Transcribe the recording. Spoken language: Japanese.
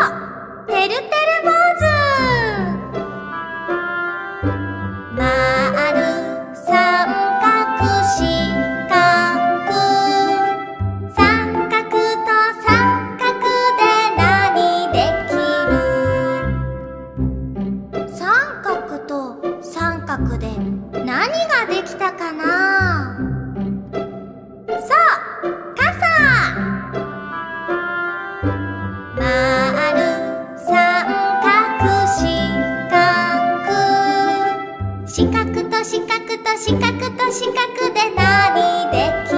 てるてる坊主。まる三角四角、三角と三角で何できる？三角と三角で何ができたかな？そう、傘。まる三角四角、四角と四角と四角と四角で何できる？